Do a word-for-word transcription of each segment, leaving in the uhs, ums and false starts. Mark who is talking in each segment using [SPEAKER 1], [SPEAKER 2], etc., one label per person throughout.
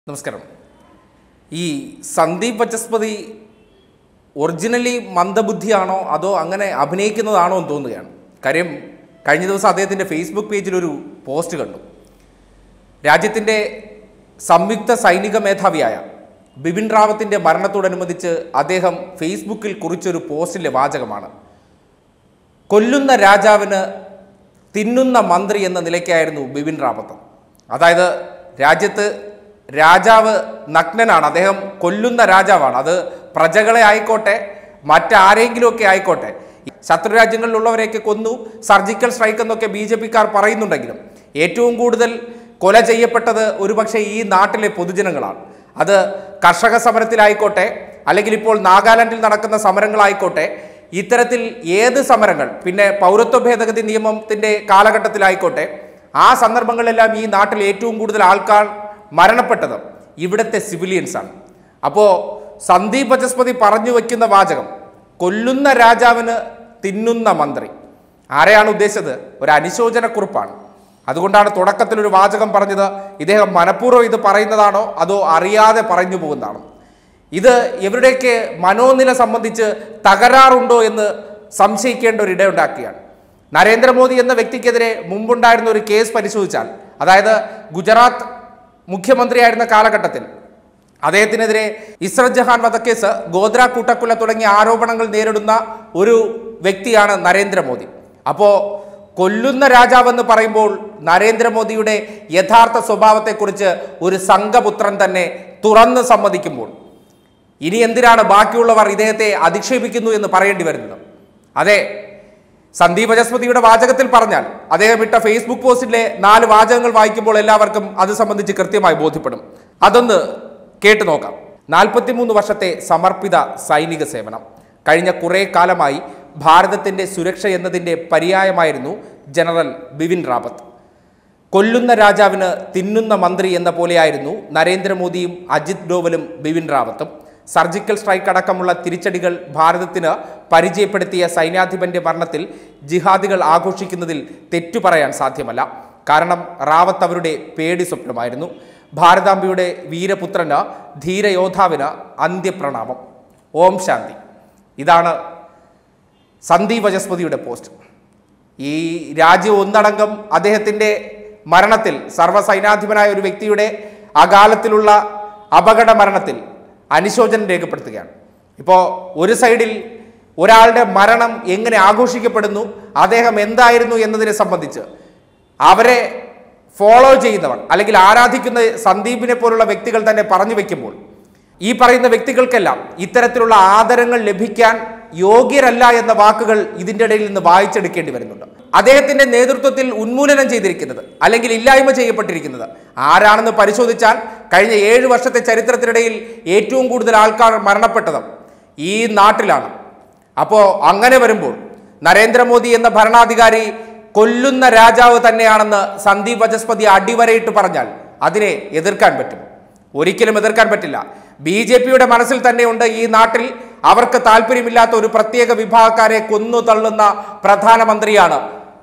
[SPEAKER 1] നമസ്കാരം. ഈ സന്ദീപ് വചസ്പതി ഒറിജിനലി മന്ദബുദ്ധിയാണോ അതോ അങ്ങനെ അഭിനയിക്കുന്നതാണോ എന്ന് തോന്നുകയാണ്. കാര്യം കഴിഞ്ഞ ദിവസം അദ്ദേഹത്തിൻ്റെ ഫേസ്ബുക്ക് പേജിലൊരു പോസ്റ്റ് കണ്ടു. രാജ്യത്തിൻ്റെ സംയുക്ത സൈനിക മേധാവിയായ ബിപിൻ റാവത്തിൻ്റെ മരണത്തോടനുബന്ധിച്ച് അദ്ദേഹം ഫേസ്ബുക്കിൽ കുറിച്ചൊരു പോസ്റ്റിലെ വാചകമാണ്: കൊല്ലുന്ന രാജാവിന് തിന്നുന്ന മന്ത്രി എന്ന നിലയ്ക്കായിരുന്നു ബിപിൻ റാവത്ത്. അതായത് രാജ്യത്ത് രാജാവ് നഗ്നനാണ്, അദ്ദേഹം കൊല്ലുന്ന രാജാവാണ്. അത് പ്രജകളെ ആയിക്കോട്ടെ മറ്റാരെങ്കിലുമൊക്കെ ആയിക്കോട്ടെ, ശത്രുരാജ്യങ്ങളിലുള്ളവരെയൊക്കെ കൊന്നു, സർജിക്കൽ സ്ട്രൈക്ക് എന്നൊക്കെ ബി ജെ പിക്കാർ പറയുന്നുണ്ടെങ്കിലും ഏറ്റവും കൂടുതൽ കൊല ചെയ്യപ്പെട്ടത് ഒരുപക്ഷെ ഈ നാട്ടിലെ പൊതുജനങ്ങളാണ്. അത് കർഷക സമരത്തിലായിക്കോട്ടെ അല്ലെങ്കിൽ ഇപ്പോൾ നാഗാലാൻഡിൽ നടക്കുന്ന സമരങ്ങളായിക്കോട്ടെ, ഇത്തരത്തിൽ ഏത് സമരങ്ങൾ, പിന്നെ പൗരത്വ ഭേദഗതി നിയമത്തിൻ്റെ കാലഘട്ടത്തിലായിക്കോട്ടെ, ആ സന്ദർഭങ്ങളിലെല്ലാം ഈ നാട്ടിൽ ഏറ്റവും കൂടുതൽ ആൾക്കാർ മരണപ്പെട്ടത് ഇവിടുത്തെ സിവിലിയൻസാണ്. അപ്പോൾ സന്ദീപ് വചസ്പതി പറഞ്ഞു വയ്ക്കുന്ന വാചകം കൊല്ലുന്ന രാജാവിന് തിന്നുന്ന മന്ത്രി. ആരെയാണ് ഉദ്ദേശിച്ചത്? ഒരു അനുശോചനക്കുറിപ്പാണ്. അതുകൊണ്ടാണ് തുടക്കത്തിൽ ഒരു വാചകം പറഞ്ഞത്. ഇദ്ദേഹം മനഃപൂർവ്വം ഇത് പറയുന്നതാണോ അതോ അറിയാതെ പറഞ്ഞു പോകുന്നതാണോ? ഇത് ഇവരുടെയൊക്കെ മനോനില സംബന്ധിച്ച് തകരാറുണ്ടോ എന്ന് സംശയിക്കേണ്ട ഒരു ഇടയുണ്ടാക്കുകയാണ്. നരേന്ദ്രമോദി എന്ന വ്യക്തിക്കെതിരെ മുമ്പുണ്ടായിരുന്ന ഒരു കേസ് പരിശോധിച്ചാൽ, അതായത് ഗുജറാത്ത് മുഖ്യമന്ത്രിയായിരുന്ന കാലഘട്ടത്തിൽ അദ്ദേഹത്തിനെതിരെ ഇസ്രത് ജഹാൻ വധക്കേസ്, ഗോദ്ര കൂട്ടക്കൊല തുടങ്ങിയ ആരോപണങ്ങൾ നേരിടുന്ന ഒരു വ്യക്തിയാണ് നരേന്ദ്രമോദി. അപ്പോൾ കൊല്ലുന്ന രാജാവെന്ന് പറയുമ്പോൾ നരേന്ദ്രമോദിയുടെ യഥാർത്ഥ സ്വഭാവത്തെക്കുറിച്ച് ഒരു സംഘപുത്രൻ തന്നെ തുറന്ന് സമ്മതിക്കുമ്പോൾ ഇനി എന്തിനാണ് ബാക്കിയുള്ളവർ ഇദ്ദേഹത്തെ അധിക്ഷേപിക്കുന്നു എന്ന് പറയേണ്ടി വരുന്നത്? അതെ, സന്ദീപ് വചസ്പതിയുടെ വാചകത്തിൽ പറഞ്ഞാൽ, അദ്ദേഹം ഇട്ട ഫേസ്ബുക്ക് പോസ്റ്റിലെ നാല് വാചകങ്ങൾ വായിക്കുമ്പോൾ എല്ലാവർക്കും അത് സംബന്ധിച്ച് കൃത്യമായി ബോധ്യപ്പെടും. അതൊന്ന് കേട്ടു നോക്കാം. നാൽപ്പത്തിമൂന്ന് വർഷത്തെ സമർപ്പിത സൈനിക സേവനം. കഴിഞ്ഞ കുറേ കാലമായി ഭാരതത്തിൻ്റെ സുരക്ഷ എന്നതിൻ്റെ പര്യായമായിരുന്നു ജനറൽ ബിപിൻ റാവത്ത്. കൊല്ലുന്ന രാജാവിന് തിന്നുന്ന മന്ത്രി എന്ന പോലെയായിരുന്നു നരേന്ദ്രമോദിയും അജിത് ഡോവലും ബിപിൻ റാവത്തും. സർജിക്കൽ സ്ട്രൈക്ക് അടക്കമുള്ള തിരിച്ചടികൾ ഭാരതത്തിന് പരിചയപ്പെടുത്തിയ സൈന്യാധിപന്റെ മരണത്തിൽ ജിഹാദികൾ ആഘോഷിക്കുന്നതിൽ തെറ്റു പറയാൻ സാധ്യമല്ല. കാരണം റാവത്ത് അവരുടെ പേടി സ്വപ്നമായിരുന്നു. ഭാരതാംബയുടെ വീരപുത്രന്, ധീരയോദ്ധാവിന് അന്ത്യപ്രണാമം. ഓം ശാന്തി. ഇതാണ് സന്ദീപ് വചസ്പതിയുടെ പോസ്റ്റ്. ഈ രാജ്യം ഒന്നടങ്കം അദ്ദേഹത്തിൻ്റെ മരണത്തിൽ, സർവ്വസൈനാധിപനായ ഒരു വ്യക്തിയുടെ അകാലത്തിലുള്ള അപകട മരണത്തിൽ അനുശോചനം രേഖപ്പെടുത്തുകയാണ്. ഇപ്പോൾ ഒരു സൈഡിൽ ഒരാളുടെ മരണം എങ്ങനെ ആഘോഷിക്കപ്പെടുന്നു, അദ്ദേഹം എന്തായിരുന്നു എന്നതിനെ സംബന്ധിച്ച് അവരെ ഫോളോ ചെയ്യുന്നവർ അല്ലെങ്കിൽ ആരാധിക്കുന്ന സന്ദീപിനെ പോലുള്ള വ്യക്തികൾ തന്നെ പറഞ്ഞു വയ്ക്കുമ്പോൾ, ഈ പറയുന്ന വ്യക്തികൾക്കെല്ലാം ഇത്തരത്തിലുള്ള ആദരങ്ങൾ ലഭിക്കാൻ യോഗ്യരല്ല എന്ന വാക്കുകൾ ഇതിൻ്റെ ഇടയിൽ നിന്ന് വായിച്ചെടുക്കേണ്ടി വരുന്നുണ്ട്. അദ്ദേഹത്തിൻ്റെ നേതൃത്വത്തിൽ ഉന്മൂലനം ചെയ്തിരിക്കുന്നത് അല്ലെങ്കിൽ ഇല്ലായ്മ ചെയ്യപ്പെട്ടിരിക്കുന്നത് ആരാണെന്ന് പരിശോധിച്ചാൽ കഴിഞ്ഞ ഏഴ് വർഷത്തെ ചരിത്രത്തിനിടയിൽ ഏറ്റവും കൂടുതൽ ആൾക്കാർ മരണപ്പെട്ടത് ഈ നാട്ടിലാണ്. അപ്പോൾ അങ്ങനെ വരുമ്പോൾ നരേന്ദ്രമോദി എന്ന ഭരണാധികാരി കൊല്ലുന്ന രാജാവ് തന്നെയാണെന്ന് സന്ദീപ് വചസ്പതി അടിവരയിട്ട് പറഞ്ഞാൽ അതിനെ എതിർക്കാൻ പറ്റും? ഒരിക്കലും എതിർക്കാൻ പറ്റില്ല. ബി ജെ പിയുടെ മനസ്സിൽ തന്നെയുണ്ട് ഈ നാട്ടിൽ അവർക്ക് താല്പര്യമില്ലാത്ത ഒരു പ്രത്യേക വിഭാഗക്കാരെ കൊന്നു തള്ളുന്ന പ്രധാനമന്ത്രിയാണ്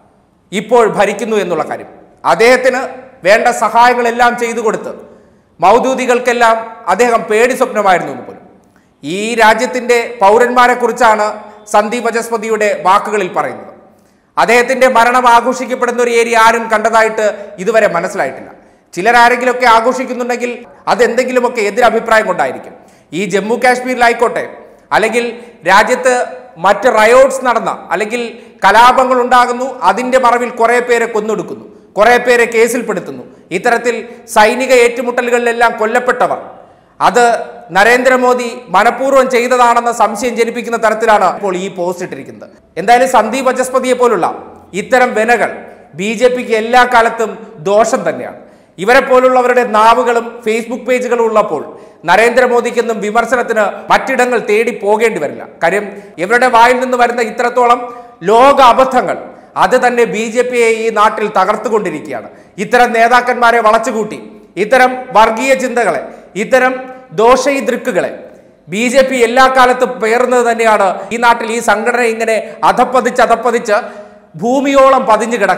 [SPEAKER 1] ഇപ്പോൾ ഭരിക്കുന്നു എന്നുള്ള കാര്യം. അദ്ദേഹത്തിന് വേണ്ട സഹായങ്ങളെല്ലാം ചെയ്തു കൊടുത്ത് മൗദൂദികൾക്കെല്ലാം അദ്ദേഹം പേടി സ്വപ്നമായിരുന്നു എന്ന് പോലും. ഈ രാജ്യത്തിൻ്റെ പൗരന്മാരെ കുറിച്ചാണ് സന്ദീപ് വചസ്പതിയുടെ വാക്കുകളിൽ പറയുന്നത്. അദ്ദേഹത്തിൻ്റെ മരണം ആഘോഷിക്കപ്പെടുന്ന ഒരു ഏരിയ ആരും കണ്ടതായിട്ട് ഇതുവരെ മനസ്സിലായിട്ടില്ല. ചിലരാരെങ്കിലുമൊക്കെ ആഘോഷിക്കുന്നുണ്ടെങ്കിൽ അതെന്തെങ്കിലുമൊക്കെ എതിരഭിപ്രായം കൊണ്ടായിരിക്കും. ഈ ജമ്മു കാശ്മീരിലായിക്കോട്ടെ അല്ലെങ്കിൽ രാജ്യത്ത് മറ്റ് റയോട്ട്സ് നടന്ന അല്ലെങ്കിൽ കലാപങ്ങൾ ഉണ്ടാകുന്നു, അതിൻ്റെ മറവിൽ കുറേ പേരെ കൊന്നൊടുക്കുന്നു, കുറേ പേരെ കേസിൽപ്പെടുത്തുന്നു. ഇത്തരത്തിൽ സൈനിക ഏറ്റുമുട്ടലുകളിലെല്ലാം കൊല്ലപ്പെട്ടവർ അത് നരേന്ദ്രമോദി മനഃപൂർവ്വം ചെയ്തതാണെന്ന സംശയം ജനിപ്പിക്കുന്ന തരത്തിലാണ് ഇപ്പോൾ ഈ പോസ്റ്റ് ഇട്ടിരിക്കുന്നത്. എന്തായാലും സന്ദീപ് വചസ്പതിയെ പോലുള്ള ഇത്തരം വെനകൾ ബി ജെ പിക്ക് എല്ലാ കാലത്തും ദോഷം തന്നെയാണ്. ഇവരെ പോലുള്ളവരുടെ നാവുകളും ഫേസ്ബുക്ക് പേജുകളും ഉള്ളപ്പോൾ നരേന്ദ്രമോദിക്കെന്നും വിമർശനത്തിന് മറ്റിടങ്ങൾ തേടി പോകേണ്ടി വരില്ല. കാര്യം ഇവരുടെ വായിൽ നിന്ന് വരുന്ന ഇത്രത്തോളം ലോക അബദ്ധങ്ങൾ അത് തന്നെ ബി ജെ പിയെ ഈ നാട്ടിൽ തകർത്തുകൊണ്ടിരിക്കുകയാണ്. ഇത്തരം നേതാക്കന്മാരെ വളച്ചുകൂട്ടി ഇത്തരം വർഗീയ ചിന്തകളെ, ഇത്തരം ദോഷൈദൃക്കുകളെ ബി ജെ പി എല്ലാ കാലത്തും പേർന്നത് തന്നെയാണ് ഈ നാട്ടിൽ ഈ സംഘടന ഇങ്ങനെ അധപ്പതിച്ച് അധപ്പതിച്ച് ഭൂമിയോളം പതിഞ്ഞു കിടക്കുന്നത്.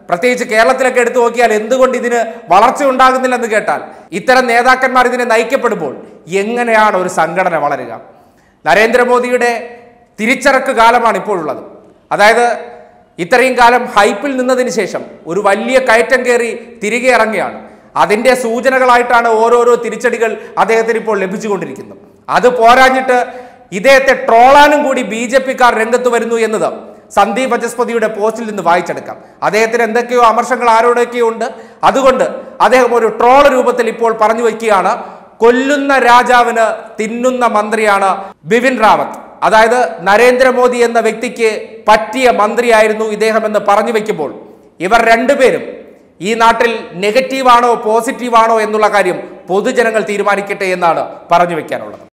[SPEAKER 1] പ്രത്യേകിച്ച് കേരളത്തിലൊക്കെ എടുത്തു നോക്കിയാൽ എന്തുകൊണ്ട് ഇതിന് വളർച്ച ഉണ്ടാകുന്നില്ലെന്ന് കേട്ടാൽ ഇത്തരം നേതാക്കന്മാർ ഇതിനെ നയിക്കപ്പെടുമ്പോൾ എങ്ങനെയാണ് ഒരു സംഘടന വളരുക? നരേന്ദ്രമോദിയുടെ തിരിച്ചറക്ക് കാലമാണ് ഇപ്പോഴുള്ളത്. അതായത് ഇത്രയും കാലം ഹൈപ്പിൽ നിന്നതിന് ശേഷം ഒരു വലിയ കയറ്റം കയറി തിരികെ ഇറങ്ങിയാണ്. അതിൻ്റെ സൂചനകളായിട്ടാണ് ഓരോരോ തിരിച്ചടികൾ അദ്ദേഹത്തിന് ഇപ്പോൾ ലഭിച്ചുകൊണ്ടിരിക്കുന്നത്. അത് പോരാഞ്ഞിട്ട് ഇദ്ദേഹത്തെ ട്രോളാനും കൂടി ബി ജെ പിക്കാർ രംഗത്ത് വരുന്നു എന്നത് സന്ദീപ് വചസ്പതിയുടെ പോസ്റ്റിൽ നിന്ന് വായിച്ചെടുക്കാം. അദ്ദേഹത്തിന് എന്തൊക്കെയോ അമർഷങ്ങൾ ആരോടൊക്കെയോ ഉണ്ട്. അതുകൊണ്ട് അദ്ദേഹം ഒരു ട്രോൾ രൂപത്തിൽ ഇപ്പോൾ പറഞ്ഞു വയ്ക്കുകയാണ്, കൊല്ലുന്ന രാജാവിന് തിന്നുന്ന മന്ത്രിയാണ് ബിപിൻ റാവത്ത്. അതായത് നരേന്ദ്രമോദി എന്ന വ്യക്തിക്ക് പറ്റിയ മന്ത്രിയായിരുന്നു ഇദ്ദേഹം എന്ന് പറഞ്ഞു വയ്ക്കുമ്പോൾ ഇവർ രണ്ടുപേരും ഈ നാട്ടിൽ നെഗറ്റീവാണോ പോസിറ്റീവാണോ എന്നുള്ള കാര്യം പൊതുജനങ്ങൾ തീരുമാനിക്കട്ടെ എന്നാണ് പറഞ്ഞു വയ്ക്കാനുള്ളത്.